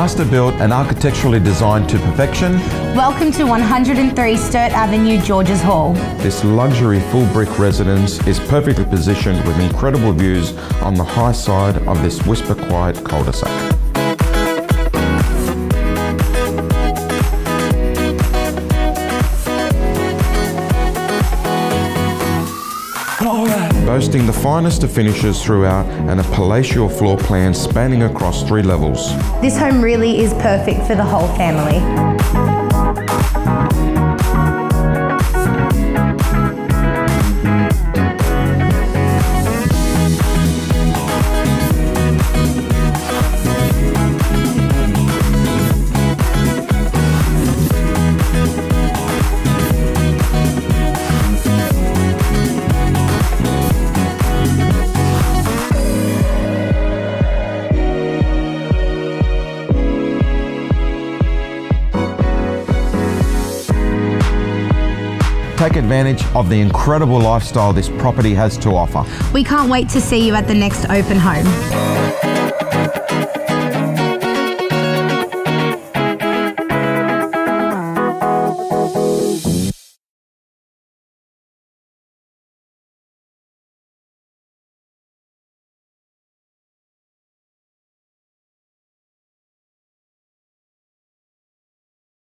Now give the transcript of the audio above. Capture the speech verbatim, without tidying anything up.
master built and architecturally designed to perfection. Welcome to one hundred and three Sturt Avenue, Georges Hall. This luxury full brick residence is perfectly positioned with incredible views on the high side of this whisper quiet cul-de-sac. Boasting the finest of finishes throughout and a palatial floor plan spanning across three levels. This home really is perfect for the whole family. Take advantage of the incredible lifestyle this property has to offer. We can't wait to see you at the next open home.